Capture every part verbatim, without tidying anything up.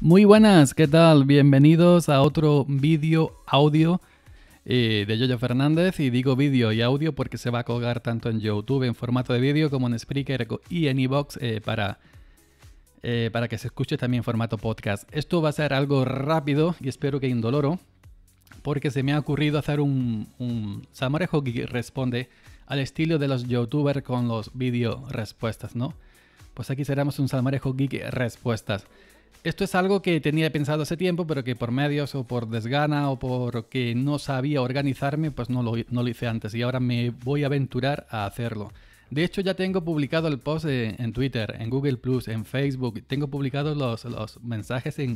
Muy buenas, ¿qué tal? Bienvenidos a otro vídeo audio eh, de Yoyo Fernández. Y digo vídeo y audio porque se va a colgar tanto en YouTube en formato de vídeo como en Spreaker y en iVoox eh, para, eh, para que se escuche también en formato podcast. Esto va a ser algo rápido y espero que indoloro, porque se me ha ocurrido hacer un, un Salmorejo que responde al estilo de los youtubers con los vídeo respuestas, ¿no? Pues aquí seremos un Salmorejo Geek respuestas. Esto es algo que tenía pensado hace tiempo, pero que por medios o por desgana o porque no sabía organizarme, pues no lo, no lo hice antes. Y ahora me voy a aventurar a hacerlo. De hecho, ya tengo publicado el post en, en Twitter, en Google plus, en Facebook. Tengo publicados los, los mensajes en,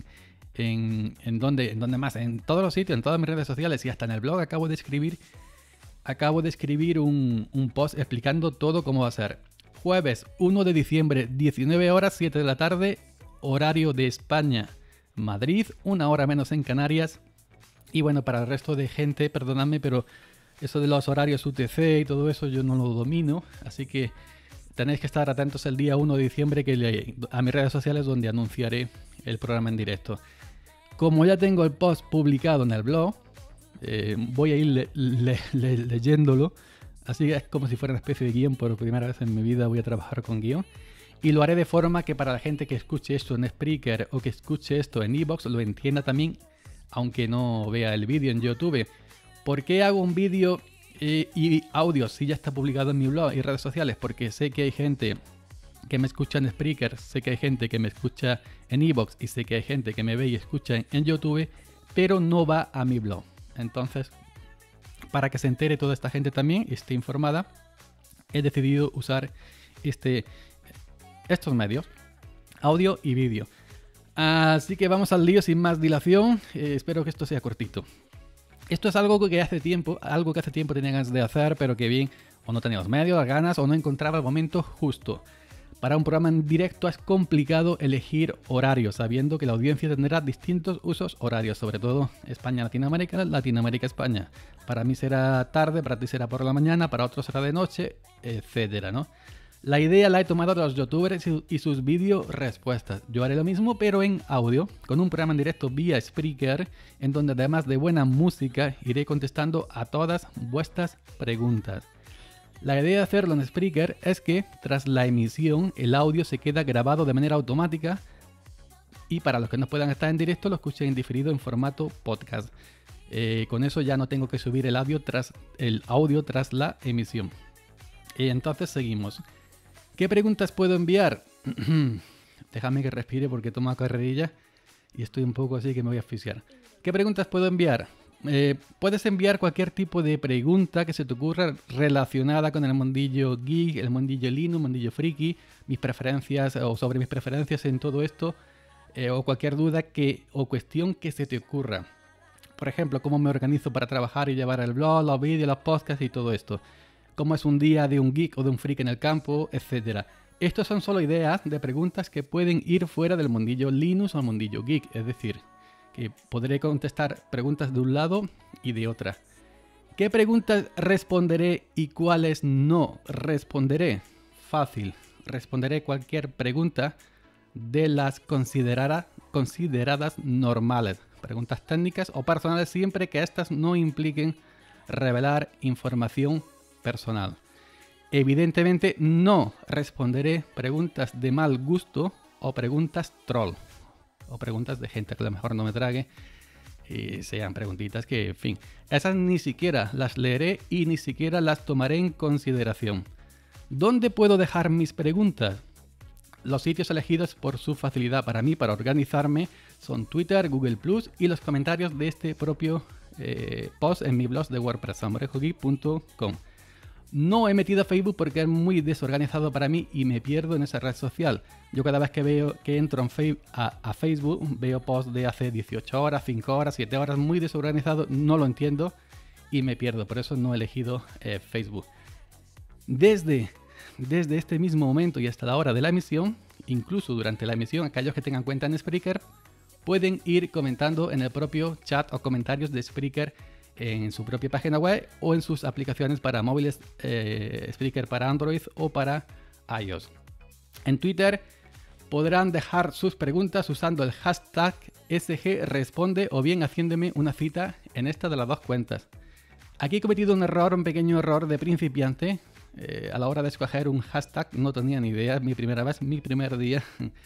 en, en, donde, en donde más, en todos los sitios, en todas mis redes sociales y hasta en el blog acabo de escribir, acabo de escribir un, un post explicando todo cómo va a ser. Jueves uno de diciembre, diecinueve horas, siete de la tarde, horario de España, Madrid, una hora menos en Canarias. Y bueno, para el resto de gente, perdonadme, pero eso de los horarios U T C y todo eso yo no lo domino. Así que tenéis que estar atentos el día uno de diciembre que le, a mis redes sociales, donde anunciaré el programa en directo. Como ya tengo el post publicado en el blog, eh, voy a ir le, le, le, leyéndolo. Así que es como si fuera una especie de guión. Por primera vez en mi vida voy a trabajar con guión. Y lo haré de forma que para la gente que escuche esto en Spreaker o que escuche esto en iVoox lo entienda también, aunque no vea el vídeo en YouTube. ¿Por qué hago un vídeo eh, y audio si ya está publicado en mi blog y redes sociales? Porque sé que hay gente que me escucha en Spreaker, sé que hay gente que me escucha en iVoox y sé que hay gente que me ve y escucha en, en YouTube, pero no va a mi blog. Entonces, para que se entere toda esta gente también, esté informada, he decidido usar este... estos medios, audio y vídeo. Así que vamos al lío sin más dilación. Eh, espero que esto sea cortito. Esto es algo que hace tiempo, algo que hace tiempo tenía ganas de hacer, pero que bien, o no tenía los medios, las ganas, o no encontraba el momento justo. Para un programa en directo es complicado elegir horarios, sabiendo que la audiencia tendrá distintos usos horarios, sobre todo España-Latinoamérica, Latinoamérica-España. Para mí será tarde, para ti será por la mañana, para otros será de noche, etcétera, ¿no? La idea la he tomado de los youtubers y sus vídeo respuestas. Yo haré lo mismo, pero en audio, con un programa en directo vía Spreaker, en donde además de buena música, iré contestando a todas vuestras preguntas. La idea de hacerlo en Spreaker es que, tras la emisión, el audio se queda grabado de manera automática y para los que no puedan estar en directo, lo escuchen en diferido en formato podcast. Eh, con eso ya no tengo que subir el audio tras, el audio tras la emisión. Y entonces seguimos. ¿Qué preguntas puedo enviar? Déjame que respire porque tomo carrerilla y estoy un poco así que me voy a asfixiar. ¿Qué preguntas puedo enviar? Eh, puedes enviar cualquier tipo de pregunta que se te ocurra relacionada con el mundillo geek, el mundillo Linux, el mundillo friki, mis preferencias o sobre mis preferencias en todo esto, eh, o cualquier duda que, o cuestión que se te ocurra. Por ejemplo, cómo me organizo para trabajar y llevar el blog, los vídeos, los podcasts y todo esto. Cómo es un día de un geek o de un freak en el campo, etcétera. Estos son solo ideas de preguntas que pueden ir fuera del mundillo Linux o el mundillo geek, es decir, que podré contestar preguntas de un lado y de otra. ¿Qué preguntas responderé y cuáles no responderé? Fácil, responderé cualquier pregunta de las considerada, consideradas normales, preguntas técnicas o personales, siempre que estas no impliquen revelar información personal. Evidentemente no responderé preguntas de mal gusto o preguntas troll o preguntas de gente que a lo mejor no me trague y sean preguntitas que, en fin, esas ni siquiera las leeré y ni siquiera las tomaré en consideración. ¿Dónde puedo dejar mis preguntas? Los sitios elegidos por su facilidad para mí para organizarme son Twitter, Google plus y los comentarios de este propio eh, post en mi blog de WordPress, salmorejo geek punto com. No he metido a Facebook porque es muy desorganizado para mí y me pierdo en esa red social. Yo cada vez que veo que entro en fe a, a Facebook veo posts de hace dieciocho horas, cinco horas, siete horas, muy desorganizado, no lo entiendo y me pierdo. Por eso no he elegido eh, Facebook. Desde, desde este mismo momento y hasta la hora de la emisión, incluso durante la emisión, aquellos que tengan cuenta en Spreaker pueden ir comentando en el propio chat o comentarios de Spreaker en su propia página web o en sus aplicaciones para móviles, eh, Spreaker para Android o para iOS. En Twitter podrán dejar sus preguntas usando el hashtag S G Responde o bien haciéndome una cita en esta de las dos cuentas. Aquí he cometido un error, un pequeño error de principiante. Eh, a la hora de escoger un hashtag no tenía ni idea, mi primera vez, mi primer día.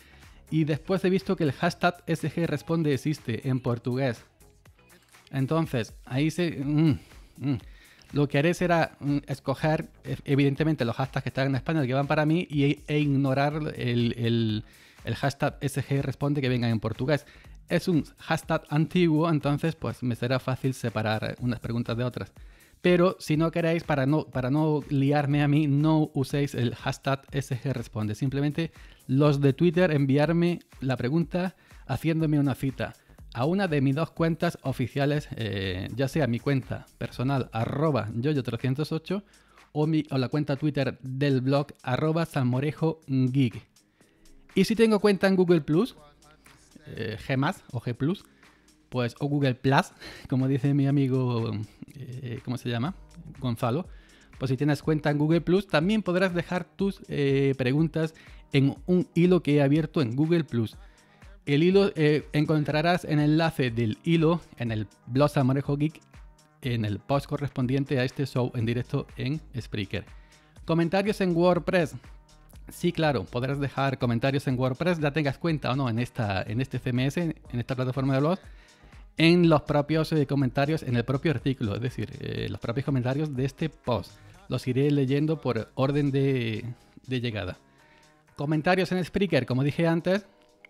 Y después he visto que el hashtag S G Responde existe en portugués. Entonces, ahí se... Mm, mm. Lo que haré será mm, escoger, evidentemente, los hashtags que están en español que van para mí y, e ignorar el, el, el hashtag S G Responde que vengan en portugués. Es un hashtag antiguo, entonces pues me será fácil separar unas preguntas de otras. Pero si no queréis, para no, para no liarme a mí, no uséis el hashtag S G Responde. Simplemente los de Twitter enviarme la pregunta haciéndome una cita a una de mis dos cuentas oficiales, eh, ya sea mi cuenta personal arroba yoyo trescientos ocho o, mi, o la cuenta Twitter del blog arroba salmorejogeek. Y si tengo cuenta en Google Plus, eh, G más o G Plus, pues o Google Plus, como dice mi amigo, eh, ¿cómo se llama? Gonzalo. Pues si tienes cuenta en Google Plus, también podrás dejar tus eh, preguntas en un hilo que he abierto en Google Plus. El hilo, eh, encontrarás el enlace del hilo en el blog Salmorejo Geek, en el post correspondiente a este show en directo en Spreaker. Comentarios en WordPress. Sí, claro, podrás dejar comentarios en WordPress, ya tengas cuenta o no en, esta, en este C M S, en esta plataforma de blog, en los propios eh, comentarios, en el propio artículo, es decir, eh, los propios comentarios de este post. Los iré leyendo por orden de, de llegada. Comentarios en Spreaker, como dije antes.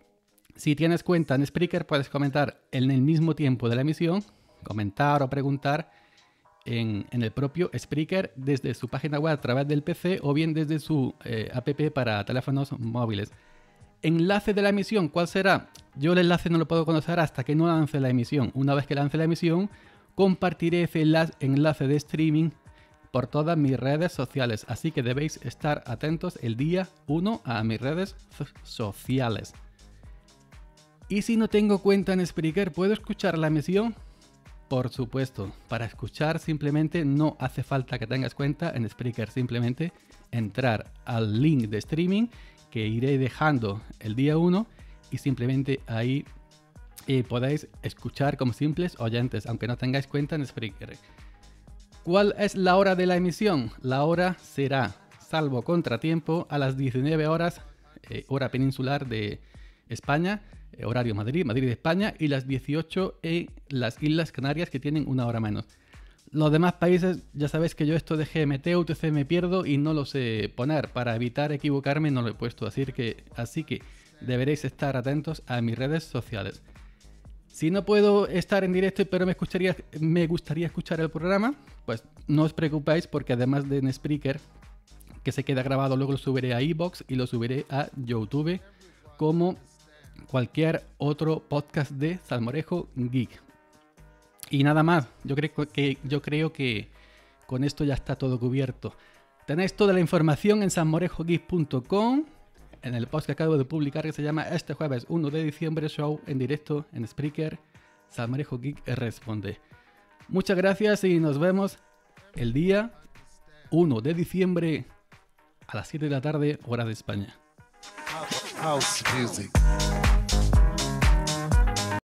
Si tienes cuenta en Spreaker, puedes comentar en el mismo tiempo de la emisión, comentar o preguntar en, en el propio Spreaker desde su página web a través del P C o bien desde su eh, app para teléfonos móviles. Enlace de la emisión, ¿cuál será? Yo el enlace no lo puedo conocer hasta que no lance la emisión. Una vez que lance la emisión, compartiré ese enlace de streaming por todas mis redes sociales. Así que debéis estar atentos el día uno a mis redes sociales. Y si no tengo cuenta en Spreaker, ¿puedo escuchar la emisión? Por supuesto, para escuchar simplemente no hace falta que tengas cuenta en Spreaker, simplemente entrar al link de streaming que iré dejando el día uno y simplemente ahí eh, podéis escuchar como simples oyentes, aunque no tengáis cuenta en Spreaker. ¿Cuál es la hora de la emisión? La hora será, salvo contratiempo, a las diecinueve horas, eh, hora peninsular de España, horario Madrid, Madrid de España, y las dieciocho en las Islas Canarias, que tienen una hora menos. Los demás países, ya sabéis que yo esto de G M T, U T C me pierdo y no lo sé poner. Para evitar equivocarme no lo he puesto, así que, así que deberéis estar atentos a mis redes sociales. Si no puedo estar en directo, pero me, escucharía, me gustaría escuchar el programa, pues no os preocupéis, porque además de en Spreaker, que se queda grabado, luego lo subiré a iVoox y lo subiré a YouTube como cualquier otro podcast de Salmorejo Geek. Y nada más, yo creo que, yo creo que con esto ya está todo cubierto. Tenéis toda la información en salmorejogeek punto com, en el post que acabo de publicar, que se llama Este jueves uno de diciembre, show en directo en Spreaker, Salmorejo Geek Responde. Muchas gracias y nos vemos el día uno de diciembre a las siete de la tarde, hora de España. House music.